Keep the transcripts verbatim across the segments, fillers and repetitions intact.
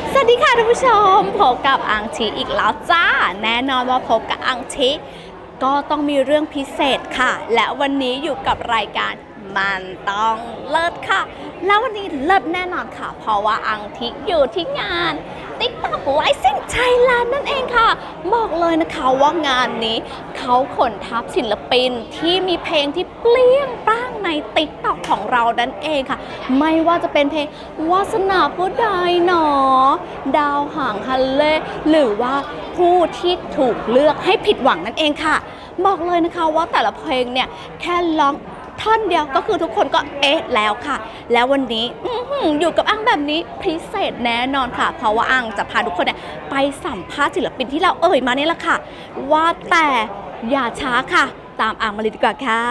สวัสดีค่ะท่านผู้ชมพบกับอังชิอีกแล้วจ้าแน่นอนว่าพบกับอังชิก็ต้องมีเรื่องพิเศษค่ะและวันนี้อยู่กับรายการมันต้องเลิศค่ะแล้ววันนี้เลิศแน่นอนค่ะเพราะว่าอังชิอยู่ที่งาน TikTok Rising Thailand นั่นเองค่ะบอกเลยนะคะว่างานนี้เขาขนทัพศิลปินที่มีเพลงที่เปรี้ยงปร้างใน TikTok ของเรานั่นเองค่ะไม่ว่าจะเป็นเพลงวาสนาผู้ใดหนอดาวห่างฮันเล่หรือว่าผู้ที่ถูกเลือกให้ผิดหวังนั่นเองค่ะบอกเลยนะคะว่าแต่ละเพลงเนี่ยแค่ร้องท่อนเดียวก็คือทุกคนก็เอ๊ะแล้วค่ะแล้ววันนี้อยู่กับอังแบบนี้พิเศษแน่นอนค่ะเพราะว่าอังจะพาทุกคนเนี่ยไปสัมภาษณ์ศิลปินที่เราเอ่ยมานี่แหละค่ะว่าแต่อย่าช้าค่ะตามอังมาเลยดีกว่าค่ะ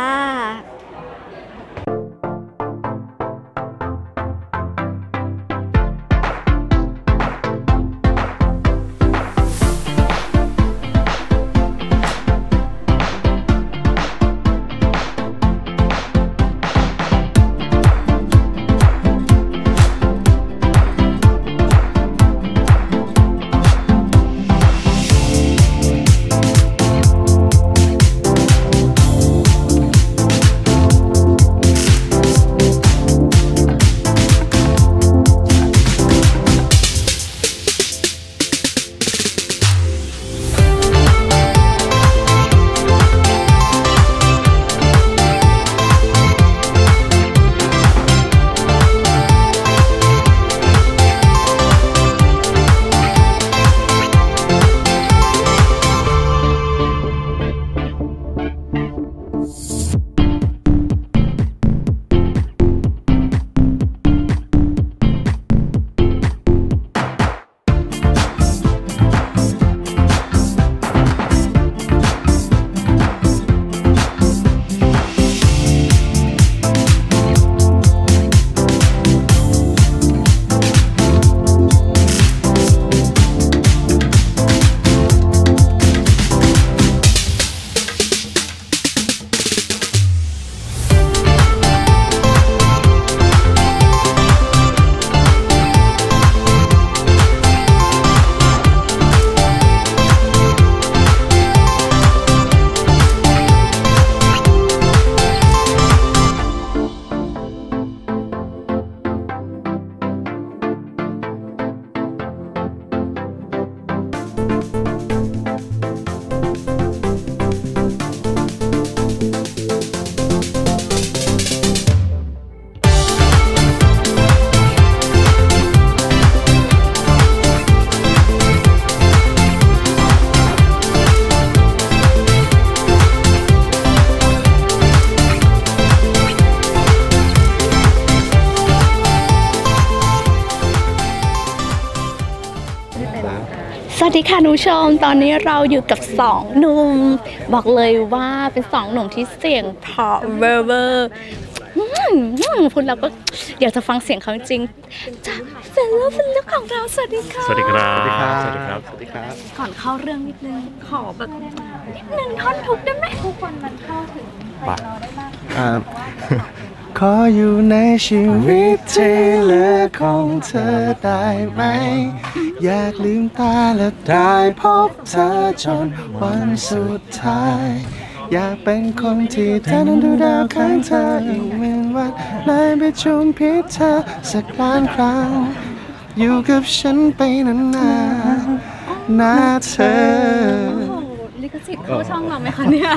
สวัสดีค่ะคุณผู้ชมตอนนี้เราอยู่กับสองหนุ่มบอกเลยว่าเป็นสองหนุ่มที่เสียงเพราะเวอร์เวอร์พูดแล้วก็อยากจะฟังเสียงเขาจริงจ้าเฟลล์เฟลล์ของเราสวัสดีค่ะสวัสดีครับสวัสดีครับสวัสดีครับสวัสดีครับก่อนเข้าเรื่องนิดนึงขอแบบนิดนึงท่อนทุกได้ไหมทุกคนมันเข้าถึงไปรอได้มากขออยู่ในชีวิตที่เหลือของเธอได้ไหมอยากลืมตาและได้พบเธอจนวันสุดท้ายอยากเป็นคนที่เธอนั้นดูดาวข้างเธออีกหนึ่งวันเลยไปชมพิษเธอสักล้านครั้งอยู่กับฉันไปนานๆนะเธอลิขสิทธิ์เข้าช่องเราไหมคะเนี่ย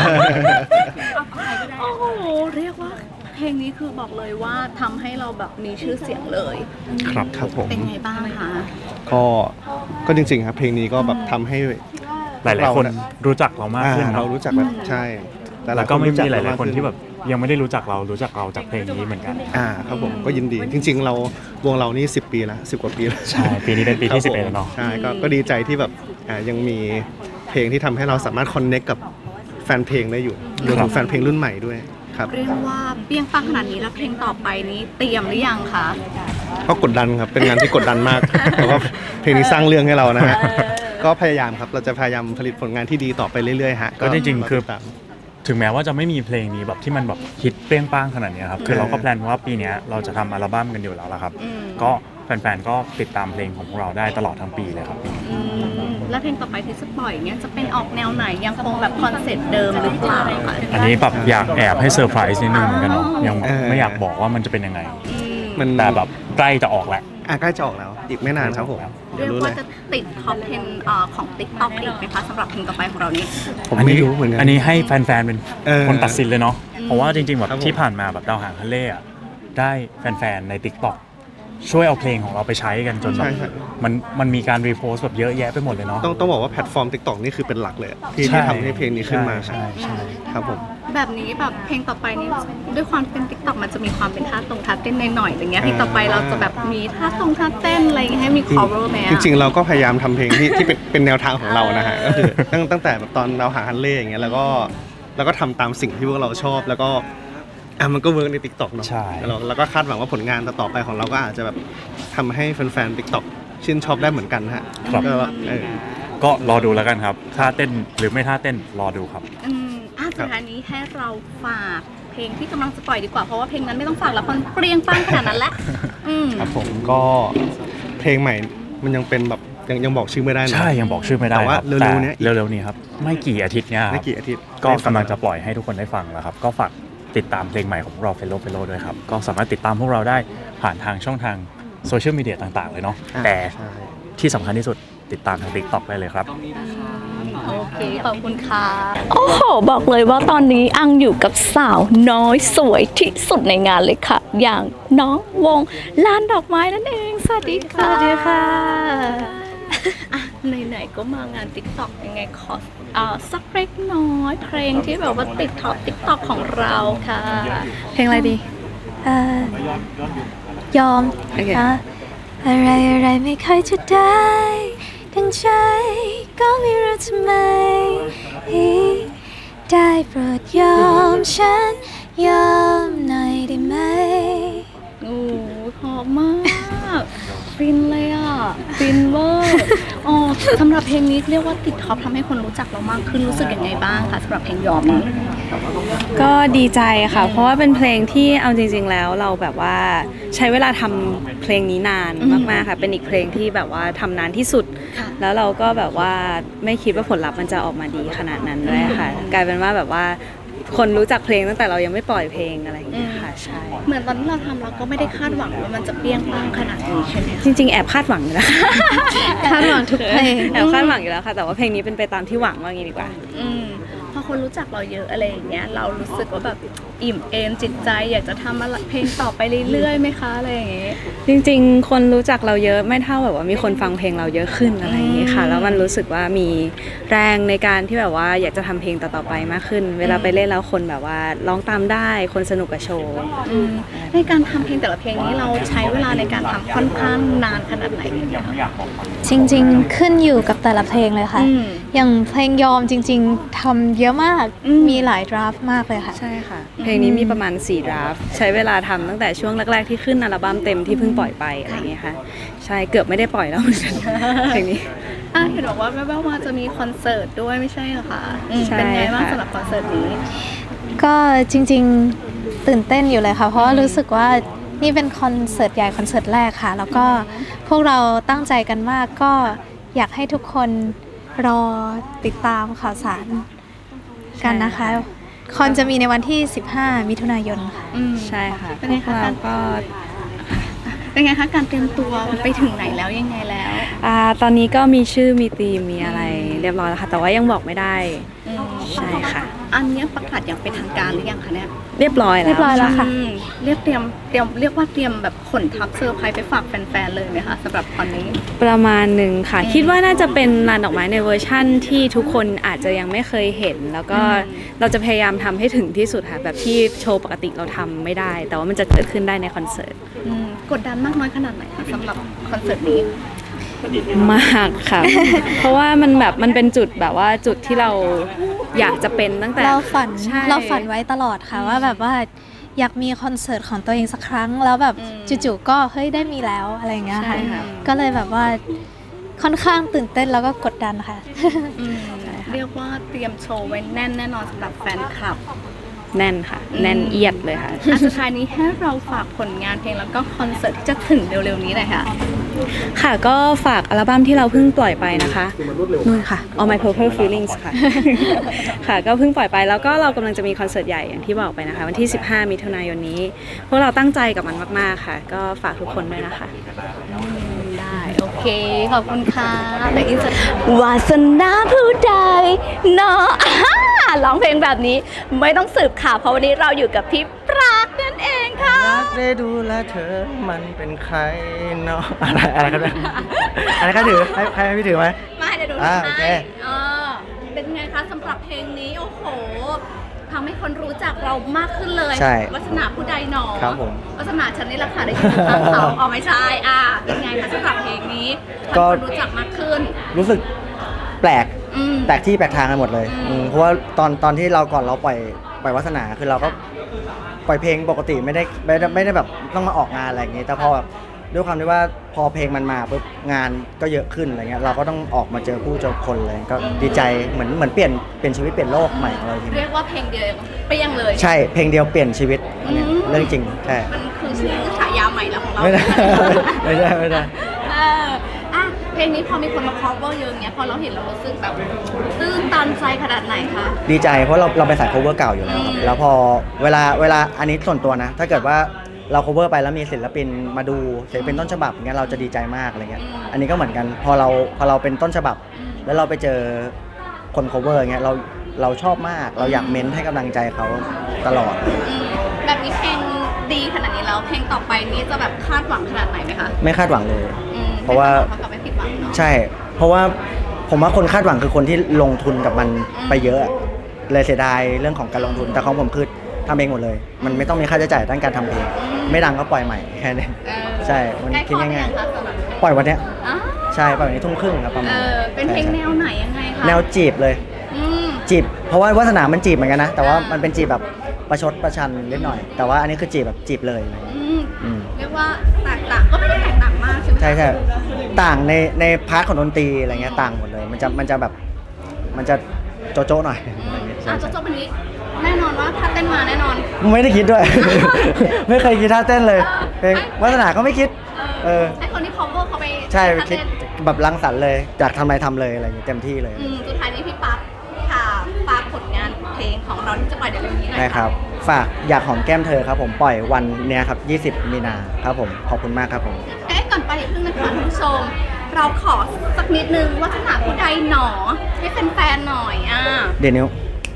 โอ้โหเรียกว่าเพลงนี้คือบอกเลยว่าทำให้เราแบบมีชื่อเสียงเลยครับครับผมเป็นไงบ้างคะก็ก็จริงๆครับเพลงนี้ก็แบบทำให้หลายๆคนรู้จักเรามากขึ้นเรารู้จักแบบใช่แล้วก็ไม่มีหลายๆคนที่แบบยังไม่ได้รู้จักเรารู้จักเราจากเพลงนี้เหมือนกันอ่าครับผมก็ยินดีจริงๆเราวงเรานี่สิบปีแล้วสิบกว่าปีแล้วใช่ปีนี้เป็นปีที่สิบเอ็ดแล้วเนาะใช่ก็ก็ดีใจที่แบบอ่ายังมีเพลงที่ทำให้เราสามารถคอนเนคกับแฟนเพลงได้อยู่รวมถึงแฟนเพลงรุ่นใหม่ด้วยครับเรียกว่าเปี้ยงปังขนาดนี้แล้วเพลงต่อไปนี้เตรียมหรือยังคะก็กดดันครับเป็นงานที่กดดันมากเพราะว่าเพลงนี้สร้างเรื่องให้เรานะฮะก็พยายามครับเราจะพยายามผลิตผลงานที่ดีต่อไปเรื่อยๆฮะก็จริงๆคือถึงแม้ว่าจะไม่มีเพลงนี้แบบที่มันแบบฮิตเปรี้ยงป้างขนาดนี้ครับคือเราก็แพลนว่าปีนี้เราจะทำอัลบั้มกันอยู่แล้วละครับก็แฟนๆก็ติดตามเพลงของพวกเราได้ตลอดทั้งปีเลยครับอืมแล้วเพลงต่อไปที่จะปล่อยเนี่ยจะเป็นออกแนวไหนยังคงแบบคอนเซ็ปต์เดิมหรือเปล่าคะอันนี้แบบอยากแอบให้เซอร์ไพรส์นิดนึงเหมือนกันเนาะยังไม่อยากบอกว่ามันจะเป็นยังไงมันแต่แบบใกล้จะออกแหละอ่ะใกล้จะออกแล้วอีกไม่นานครับผมเรียกว่าจะติดท็อปสิบเอ่อของ TikTok อีกไหมคะสำหรับเพลงต่อไปของเรานี้ผมไม่รู้เหมือนกันอันนี้ให้แฟนๆเป็นเออคนตัดสินเลยเนาะเพราะว่าจริงๆแบบครับผมที่ผ่านมาแบบดาวหางทะเลอะได้แฟนๆใน TikTok ช่วยเอาเพลงของเราไปใช้กันจนแบบใช่ใช่มันมันมีการรีโพสต์แบบเยอะแยะไปหมดเลยเนาะต้องต้องบอกว่าแพลตฟอร์ม TikTok นี่คือเป็นหลักเลยอะที่ใช่ที่ทำให้เพลงนี้ขึ้นมาใช่ใช่ครับผมแบบนี้แบบเพลงต่อไปนี้ด้วยความเป็น TikTok มันจะมีความเป็นท่าตรงท่าเต้นหน่อยๆอย่างเงี้ยเพลงต่อไปเราจะแบบมีท่าตรงท่าเต้นอะไรอย่างเงี้ยให้มี cover ไหมจริงๆ เราก็พยายามทำเพลงที่ที่เป็นเป็นแนวทางของเรานะฮะก็คือตั้งตั้งแต่แบบตอนเราหาฮันเล่อย่างเงี้ยแล้วก็แล้วก็ทำตามสิ่งที่พวกเราชอบแล้วก็อ่ะมันก็เวิร์กใน TikTok เนาะใช่แล้วเราก็คาดหวังว่าผลงานต่อๆไปของเราก็อาจจะแบบทำให้แฟนๆ TikTok ชื่นชอบได้เหมือนกันฮะครับก็เออก็รอดูแล้วกันครับท่าเต้นหรือไม่ท่าเต้นรอดูครับอืมอ่ะสุดท้ายนี้ให้เราฝากเพลงที่กำลังจะปล่อยดีกว่าเพราะว่าเพลงนั้นไม่ต้องฝากแล้วมันเปรี้ยงปังขนาดนั้นแหละอืมครับผมก็เพลงใหม่มันยังเป็นแบบยังยังบอกชื่อไม่ได้นะใช่ยังบอกชื่อไม่ได้แต่ว่าครับเร็วๆเนี้ยแต่เร็วๆนี้ครับไม่กี่อาทิตย์เนี้ยคไม่รับกี่อาทิตย์ก็กำลังจะปล่อยให้ทุกคนได้ฟังแล้วครับก็ฝากติดตามเพลงใหม่ของพวกเราเฟลโลเฟลโลด้วยครับก็สามารถติดตามพวกเราได้ผ่านทางช่องทางโซเชียลมีเดียต่างๆเลยเนาะอ่าแต่ใช่ที่สำคัญที่สุดติดตามทาง TikTok ได้เลยครับโอเคขอบคุณค่ะโอ้โหบอกเลยว่าตอนนี้อังอยู่กับสาวน้อยสวยที่สุดในงานเลยค่ะ อย่างน้องวงลานดอกไม้นั่นเองสวัสดีค่ะสวัสดีค่ะอ่ะไหนๆก็มางาน TikTok ยังไงขออ่าสักเล็กน้อยเพลงที่แบบว่าติดท็อป TikTok ของเราค่ะเพลงอะไรดีเอ่อยอมโอเคนะอะไรอะไรไม่ค่อยจะได้ดังใจก็ไม่รู้ทำไม ได้โปรดยอมฉันยอมหน่อยได้ไหมโอ้หอมมากฟินเลยอ่ะฟินเวอร์อ๋อสำหรับเพลงนี้เรียกว่าติดท็อปทำให้คนรู้จักเรามากขึ้นรู้สึกยังไงบ้างคะสำหรับเพลงยอมนี้ก็ดีใจค่ะ เพราะว่าเป็นเพลงที่เอาจริงๆแล้วเราแบบว่าใช้เวลาทำเพลงนี้นานมากๆค่ะ เป็นอีกเพลงที่แบบว่าทำนานที่สุดค่ะแล้วเราก็แบบว่าไม่คิดว่าผลลัพธ์มันจะออกมาดีขนาดนั้นด้วยค่ะ กลายเป็นว่าแบบว่าคนรู้จักเพลงตั้งแต่เรายังไม่ปล่อยเพลงอะไรอย่างเงี้ยค่ะใช่เหมือนตอนที่เราทำเราก็ไม่ได้คาดหวังว่ามันจะเปรี้ยงปังขนาดนี้ใช่ไหมจริงๆแอบคาดหวังอยู่แล้วคาดหวังทุกเพลงแอบคาดหวังอยู่แล้วค่ะ แต่ว่าเพลงนี้เป็นไปตามที่หวังว่างี้ดีกว่าอืมพอคนรู้จักเราเยอะอะไรอย่างเงี้ยเรารู้สึกว่าแบบอิ่มเอมจิตใจอยากจะทำอะไรเพลงต่อไปเรื่อยๆไหมคะอะไรอย่างเงี้ยจริงๆ คนรู้จักเราเยอะไม่เท่าแบบว่ามีคนฟังเพลงเราเยอะขึ้นอะไรอย่างนี้ค่ะ แล้วมันรู้สึกว่ามีแรงในการที่แบบว่าอยากจะทำเพลงต่อๆไปมากขึ้น เวลาไปเล่นแล้วคนแบบว่าร้องตามได้คนสนุกกับโชว์อืมในการทำเพลงแต่ละเพลงนี้เราใช้เวลาในการทำค่อนข้างนานขนาดไหนเนี่ยจริงๆ ขึ้นอยู่กับแต่ละเพลงเลยค่ะอืมอย่างเพลงยอมจริงๆ ทำเยอะมากอืมมีหลายดราฟต์มากเลยค่ะใช่ค่ะ เพลงนี้มีประมาณสี่ดราฟต์ใช้เวลาทำตั้งแต่ช่วงแรกๆที่ขึ้นอัลบั้มเต็มที่เพิ่งปล่อยไปอะไรอย่างเงี้ยค่ะ ใช่เกือบไม่ได้ปล่อยแล้วเหมือนกันเพลงนี้อ่ะเห็นบอกว่าแว่วๆมาจะมีคอนเสิร์ตด้วยไม่ใช่เหรอคะอืมใช่เป็นไงบ้างค่ะสำหรับคอนเสิร์ตนี้ก็จริงๆ ตื่นเต้นอยู่เลยค่ะ เพราะว่ารู้สึกว่านี่เป็นคอนเสิร์ตใหญ่คอนเสิร์ตแรกค่ะ แล้วก็พวกเราตั้งใจกันมากก็อยากให้ทุกคนรอติดตามข่าวสารกันนะคะ คอนจะมีในวันที่ สิบห้า มิถุนายนค่ะอืมใช่ค่ะเป็นไงคะพวกเราก็เป็นไงคะการเตรียมตัวไปถึงไหนแล้วยังไงแล้วอ่าตอนนี้ก็มีชื่อมีธีมมีอะไรเรียบร้อยแล้วค่ะ แต่ว่ายังบอกไม่ได้อืมใช่ค่ะอันเนี้ยประกาศอย่างเป็นทางการหรือยังคะเนี่ยเรียบร้อยแล้วเรียบร้อยแล้วค่ะอืมเรียกเตรียมเตรียมเรียกว่าเตรียมแบบขนทัพเซอร์ไพรส์ไปฝากแฟนๆเลยไหมคะสำหรับคอนนี้ประมาณหนึ่งค่ะ คิดว่าน่าจะเป็นลานดอกไม้ในเวอร์ชั่นที่ทุกคนอาจจะยังไม่เคยเห็น แล้วก็อืมเราจะพยายามทำให้ถึงที่สุดค่ะ แบบที่โชว์ปกติเราทำไม่ได้ แต่ว่ามันจะเกิดขึ้นได้ในคอนเสิร์ตอืมกดดันมากน้อยขนาดไหนคะสำหรับคอนเสิร์ตนี้มากค่ะ เพราะว่ามันแบบมันเป็นจุดแบบว่าจุดที่เราอยากจะเป็นตั้งแต่เราฝันใช่เราฝันไว้ตลอดค่ะว่าแบบว่าอยากมีคอนเสิร์ตของตัวเองสักครั้ง แล้วแบบอืมจู่ๆก็เฮ้ยได้มีแล้วอะไรอย่างเงี้ยค่ะใช่ค่ะก็เลยแบบว่าค่อนข้างตื่นเต้นแล้วก็กดดันค่ะอืมเรียกว่าเตรียมโชว์ไว้แน่นแน่นอนสำหรับแฟนคลับแน่นค่ะแน่นเอียดเลยค่ะอันสุดท้ายนี้ให้เราฝากผลงานเพลงแล้วก็คอนเสิร์ตที่จะถึงเร็วๆนี้หน่อยค่ะค่ะก็ฝากอัลบั้มที่เราเพิ่งปล่อยไปนะคะนู่นค่ะ All My Purple Feelings ค่ะ ค่ะก็เพิ่งปล่อยไปแล้วก็เรากำลังจะมีคอนเสิร์ตใหญ่อย่างที่บอกไปนะคะวันที่สิบห้ามิถุนายนนี้พวกเราตั้งใจกับมันมากๆค่ะก็ฝากทุกคนด้วยนะคะได้โอเคขอบคุณค่ะแต่อินสวาสนาผู้ใดเนาะร้องเพลงแบบนี้ไม่ต้องสืบค่ะเพราะวันนี้เราอยู่กับพี่ปรากนั่นเองค่ะอยากได้ดูแลเธอมันเป็นใครเนาะอะไรอะไรครับเนี่ยอะไรก็ถือให้ใครให้พี่ถือไหมไม่เดี๋ยวดูอ่าให้โอเคเออเป็นไงคะสำหรับเพลงนี้โอ้โหทำให้คนรู้จักเรามากขึ้นเลยใช่วัฒนาผู้ใดหนอครับผมวัฒนาฉันนี่แหละค่ะได้ยินข้างเขาเอาไม่ใช่อ่ะเป็นไงคะสำหรับเพลงนี้ทำให้คนรู้จักมากขึ้นรู้สึกแปลกอืมแปลกที่แปลกทางกันหมดเลยอืมอืมเพราะว่าตอนตอนที่เราก่อนเราปล่อยปล่อยวัฒนาคือเราก็ปล่อยเพลงปกติไม่ได้ไม่ได้ไม่ได้แบบต้องมาออกงานอะไรอย่างงี้แต่พอแบบด้วยความที่ว่าพอเพลงมันมาปุ๊บงานก็เยอะขึ้นอะไรเงี้ยเราก็ต้องออกมาเจอผู้เจอคนเลยก็ดีใจเหมือนเหมือนเปลี่ยนเปลี่ยนชีวิตเปลี่ยนโลกใหม่ของเราทีเรียกว่าเพลงเดียวเปรี้ยงเลยใช่เพลงเดียวเปลี่ยนชีวิตอันเนี้ยอืมเรื่องจริงใช่มันคือชื่อฉายาใหม่แล้วของเราไม่ได้ ไม่ได้ไม่ได้เอออ่ะเพลงนี้พอมีคนมา cover เยอะเงี้ยพอเราเห็นเรารู้สึกแบบตื้นตันใจขนาดไหนคะดีใจเพราะเราเราเป็นสาย cover เก่าอยู่แล้วครับอืมแล้วพอเวลาเวลาอันนี้ส่วนตัวนะ ถ้าเกิดว่าเรา cover ไปแล้วมีศิลปินมาดูศิลปินต้นฉบับอย่างเงี้ยเราจะดีใจมากอะไรเงี้ยอันนี้ก็เหมือนกันพอเราพอเราเป็นต้นฉบับ แล้วเราไปเจอคน cover อย่างเงี้ยเราเราชอบมากเราอยากเม้นให้กำลังใจเขาตลอดอืมแบบนี้เพลงดีขนาดนี้แล้วเพลงต่อไปนี้จะแบบคาดหวังขนาดไหนไหมคะไม่คาดหวังเลยอืมเพราะว่าไม่คดหงเท่กับไม่ผิดหวังเนาะใช่ เพราะว่าผมว่าคนคาดหวังคือคนที่ลงทุนกับมันไปเยอะ เลยเสียดายเรื่องของการลงทุนแต่ของผมคือทำเองหมดเลย มันไม่ต้องมีค่าใช้จ่ายด้านการทำเพลงไม่ดังก็ปล่อยใหม่แค่นั้นเออใช่มันใกล้คิดพร้อมง่ายงคะสำหรับๆปล่อยวันเนี้ยอ้าวใช่ปล่อยวันนี้ทุ่มครึ่งครับประมาเอณอเป็นเพลงแนวไหนยังไงคะแนวจีบเลยอืมจีบ เพราะว่าวาสนามันจีบเหมือนกันนะ แต่ว่าอ่ามัมันเป็นจีบแบบประชดประชันนิดหน่อย แต่ว่าอันนี้คือจีบแบบจีบเลยอะไรอย่างเงี้ยอืมอืมเรียกว่าแตกต่างก็ไม่ได้แตกต่างมากใช่ไหมคะใช่ใช่ต่างในในพาร์ทของดนตรีอะไรเงี้ยต่างหมดเลย มันจะมันจะแบบมันจะโจ๊ะๆหน่อยอือะไรมเงี้ยอ่ะใช่โจบๆวันนี้แน่นอนว่าถ้าเต้นมาแน่นอนไม่ได้คิดด้วย ไม่เคยคิดท่าเต้นเลยเพลงวาสนาก็ไม่คิด เออให้คนที่ cover เขาไปใช่ท่าคิดเต้นแบบรังสรรค์เลยอยากทำอะไรทำเลยอะไรอย่างเงี้ยเต็มที่เลยอืมสุดท้ายนี้พี่ปั๊บค่ะฝากผลงานเพลงของเราที่จะปล่อยเดี๋ยวนี้หน่อยได้ครับ ฝากอยากหอมแก้มเธอครับผมปล่อยวันเนี้ยครับยี่สิบมีนาครับผมขอบคุณมากครับผมเอ๊ะก่อนไปอย่าเพิ่งนะคะท่านผู้ชม เราขอสักนิดนึงว่าขนาดผู้ใดหนอให้แฟนๆหน่อยอ่ะเดี๋ยวนิ้ว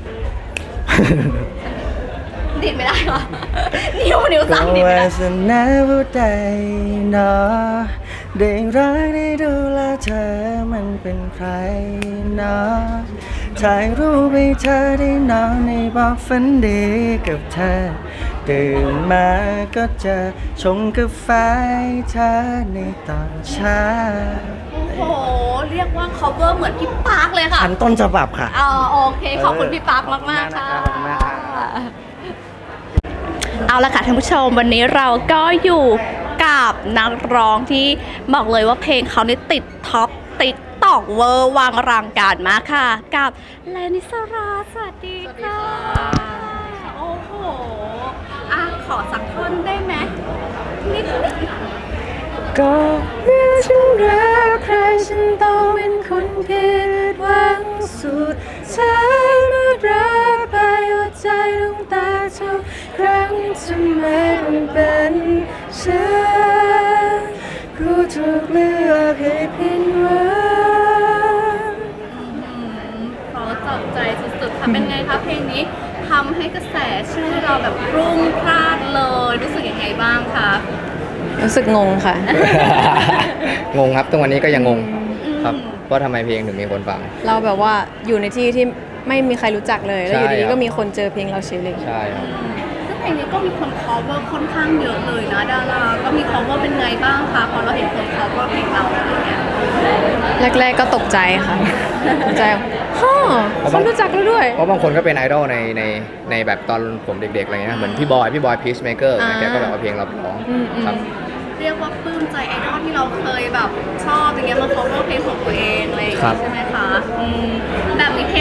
ดิดไม่ได้เหรอ นิ้วนิ้วสั่นดิดไม่ได้วาสนาผู้ใดหนอได้รักได้ดูแลเธอมันเป็นใครหนอถ่ายรูปให้เธอได้นอนในบอกฝันดีกับเธอตื่นมาก็จะชงกาแฟให้เธอในตอนเช้าโอ้โห เรียกว่า cover เหมือนพี่ปาร์คเลยค่ะทันต้นฉบับค่ะอ๋อโอเค ขอบคุณพี่ปาร์คมาก ๆ ค่ะขอบคุณมากครับเอาละค่ะท่านผู้ชมวันนี้เราก็อยู่กับนักร้องที่บอกเลยว่าเพลงเขานี่ติดท็อปติดตอกเวอร์วังรังการมากค่ะ กับเลนิสราสวัสดีค่ะ โอ้โหอ่ะขอสักท่อนได้ไหมนิดนิดก็เมื่อฉันรักใครฉันต้องเป็นคนผิดหวังสุดท้ายเมื่อรักไปหัวใจต้องตายทุกครั้งจะไม่เป็นฉันกูถูกเลือกให้ผิดหวังขอจับใจสุดๆค่ะเป็นไงคะเพลงนี้ทำให้กระแสชื่อเราแบบรุ่งพล่านเลยรู้สึกยังไงบ้างคะรู้สึกงงค่ะงงครับทุกวันนี้ก็ยังงงอืมครับว่าทำไมเพลงถึงมีคนฟังเราแบบว่าอยู่ในที่ที่ไม่มีใครรู้จักเลย แล้วอยู่ใช่ดีครับๆก็มีคนเจอเพลงเราเฉยเลยใช่ครับซึ่งเพลงนี้ก็มีคน cover ค่อนข้างเยอะเลยนะดาราก็มี cover เป็นไงบ้างคะพอเราเห็นคน cover เพลงเราอะไรเงี้ยแรกๆก็ตกใจค่ะ ตกใจฮ่อคนรู้จักเราด้วยเพราะบางคนก็เป็นไอดอลในในในแบบตอนผมเด็กๆอะไรเงี้ยเหมือนพี่บอยพี่บอยพีชเมเกอร์อ่าแกก็แบบเอาเพลงเราไปร้องอืมอืมครับเรียกว่าปลื้มใจไอดอลที่เราเคยแบบชอบอย่างเงี้ยมา cover เพลงของตัวเองอะไรอย่างครัเงี้ยบใช่ไหมคะอืมแบบนี้เพลง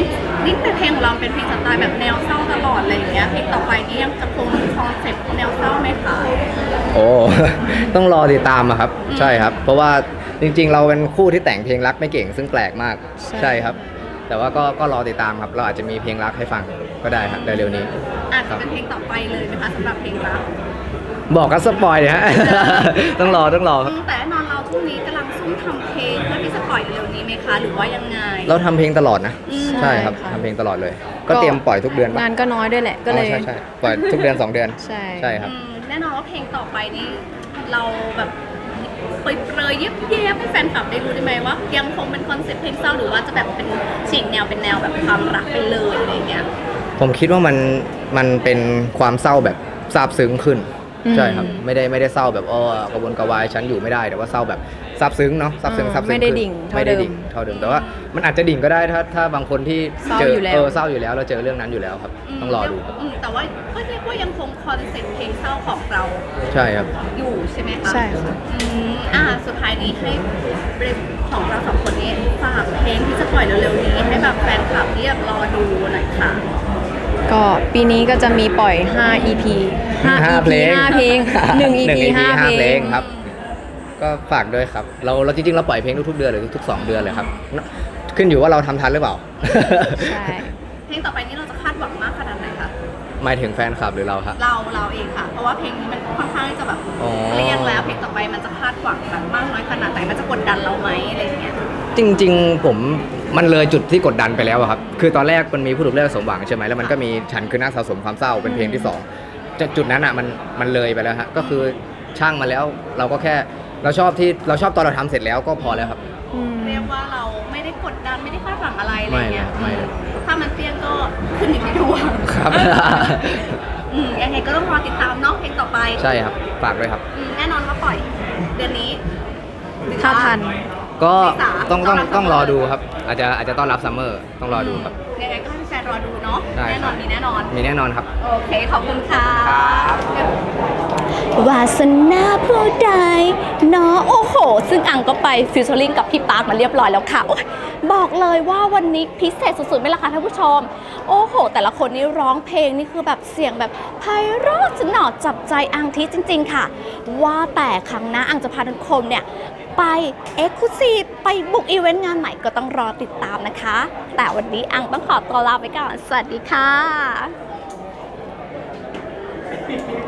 นี่เป็นเพลงของเราเป็นเพลงสไตล์แบบแนวเศร้าตลอดอะไรอย่างเงี้ยเพลงต่อไปนี้ยังจะคงคอนเซ็ปต์แนวเศร้าไหมคะโอ้ ต้องรอติดตามอะครับใช่ครับเพราะว่าจริงๆเราเป็นคู่ที่แต่งเพลงรักไม่เก่งซึ่งแปลกมากใช่ครับแต่ว่าก็ก็รอติดตามครับเราอาจจะมีเพลงรักให้ฟังก็ได้ครับเร็วๆนี้อาจจะเป็นเพลงต่อไปเลยไหมคะสำหรับเพลงรักบอกกันสปอยเลยฮะ ต้องรอต้องรอครับแต่แน่นอนเราช่วงนี้กำลังซุ่มทำเพลงเพื่อที่จะปล่อยเร็วนี้ไหมคะหรือว่ายังไงเราทำเพลงตลอดนะใช่ครับทำเพลงตลอดเลยก็เตรียมปล่อยทุกเดือนงานก็น้อยด้วยแหละก็เลยใช่ใช่ปล่อยทุกเดือนสองเดือนใช่ใช่ครับแน่นอนว่าเพลงต่อไปนี้เราแบบเปรยๆยิบเย็บให้แฟนคลับได้รู้ได้ไหมว่ายังคงเป็นคอนเซ็ปต์เพลงเศร้าหรือว่าจะแบบเป็นฉีกแนวเป็นแนวแบบความรักไปเลยอะไรเงี้ยผมคิดว่ามันมันเป็นความเศร้าแบบซาบซึ้งขึ้นใช่ครับไม่ได้ไม่ได้เศร้าแบบอ๋อกระวนกระวายฉันอยู่ไม่ได้แต่ว่าเศร้าแบบซาบซึ้งเนาะซาบซึ้งซาบซึ้งไม่ได้ดิ่งไม่ได้ดิ่งเท่าเดิมแต่ว่ามันอาจจะดิ่งก็ได้ถ้าถ้าบางคนที่เจอเออเศร้าอยู่แล้วเราเจอเรื่องนั้นอยู่แล้วครับต้องรอดูแต่ว่าก็เรียกว่ายังคงคอนเซ็ปต์เพลงเศร้าของเราใช่ครับอยู่ใช่ไหมคะใช่ค่ะอ่าสุดท้ายนี้ให้เบรกของเราสองคนนี้ฝากเพลงที่จะปล่อยเร็วๆนี้ให้แบบแฟนคลับที่แบบรอดูหน่อยค่ะก็ปีนี้ก็จะมีปล่อยห้า อี พี ห้า อี พี ห้าเพลงหนึ่ง อี พี ห้าเพลงครับก็ฝากด้วยครับเราเราจริงๆเราปล่อยเพลงทุกๆเดือนหรือทุกๆสองเดือนเลยครับขึ้นอยู่ว่าเราทำทันหรือเปล่าใช่เพลงต่อไปนี้เราจะคาดหวังมากขนาดไหนคะหมายถึงแฟนคลับหรือเราครับเราเราเองค่ะเพราะว่าเพลงนี้มันค่อนข้างจะแบบเรียงแล้วเพลงต่อไปมันจะคาดหวังแบบมากน้อยขนาดไหนมันจะกดดันเราไหมอะไรอย่างเงี้ยจริงๆผมมันเลยจุดที่กดดันไปแล้วครับคือตอนแรกมันมีผู้ถูกเลือกสมหวังใช่ไหมแล้วมันก็มีฉันคือนักสะสมความเศร้าเป็นเพลงที่สองจุดนั้นอ่ะมันมันเลยไปแล้วฮะก็คือช่างมาแล้วเราก็แค่เราชอบที่เราชอบตอนเราทำเสร็จแล้วก็พอแล้วครับเรียกว่าเราไม่ได้กดดันไม่ได้คาดหวังอะไรอะไรเงี้ยไม่ถ้ามันเตี้ยก็ขึ้นอยู่ที่ดวงครับยังไงก็ต้องรอติดตามเนาะเพลงต่อไปใช่ครับฝากด้วยครับแน่นอนว่าปล่อยเดือนนี้ถ้าทันก็ต้องต้องต้องรอดูครับอาจจะอาจจะต้อนรับซัมเมอร์ต้องรอดูครับยังไงก็ให้แฟนรอดูเนาะแน่นอนมีแน่นอนมีแน่นอนครับโอเคขอบคุณค่ะวาสนาผู้ใดเนาะโอ้โหซึ่งอังก็ไปฟิวเจอริ่งกับพี่ปาร์คมาเรียบร้อยแล้วค่ะบอกเลยว่าวันนี้พิเศษสุดๆไม่ละคะท่านผู้ชมโอ้โหแต่ละคนนี้ร้องเพลงนี่คือแบบเสียงแบบไพเราะสนอจับใจอังทีจริงๆค่ะว่าแต่ครั้งหน้าอังจะพาทุกคนเนี่ยไปเอ็กซ์คลูซีฟไปบุกอีเวนต์งานใหม่ก็ต้องรอติดตามนะคะแต่วันนี้อังต้องขอตัวลาไปก่อนสวัสดีค่ะ